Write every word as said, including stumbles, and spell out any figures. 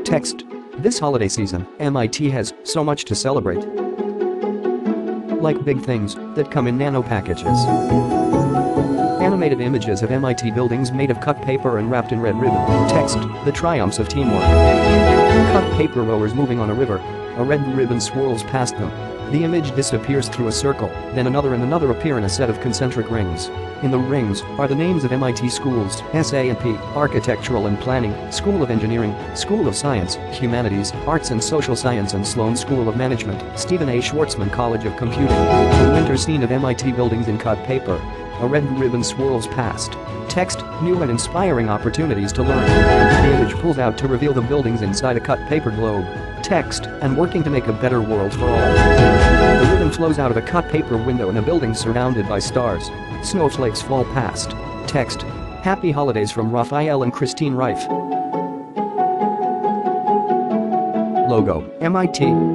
Text. This holiday season, M I T has so much to celebrate. Like big things that come in nano packages. Animated images of M I T buildings made of cut paper and wrapped in red ribbon. Text. The triumphs of teamwork. Cut paper rowers moving on a river. A red ribbon swirls past them. The image disappears through a circle, then another and another appear in a set of concentric rings. In the rings are the names of M I T schools: S A and P, Architectural and Planning, School of Engineering, School of Science, Humanities, Arts and Social Science and Sloan School of Management, Stephen A. Schwartzman College of Computing. The winter scene of M I T buildings in cut paper. A red ribbon swirls past. Text. New and inspiring opportunities to learn. The image pulls out to reveal the buildings inside a cut paper globe. Text. And working to make a better world for all. The ribbon flows out of a cut paper window in a building surrounded by stars. Snowflakes fall past. Text. Happy holidays from Rafael and Christine Reif. Logo. M I T.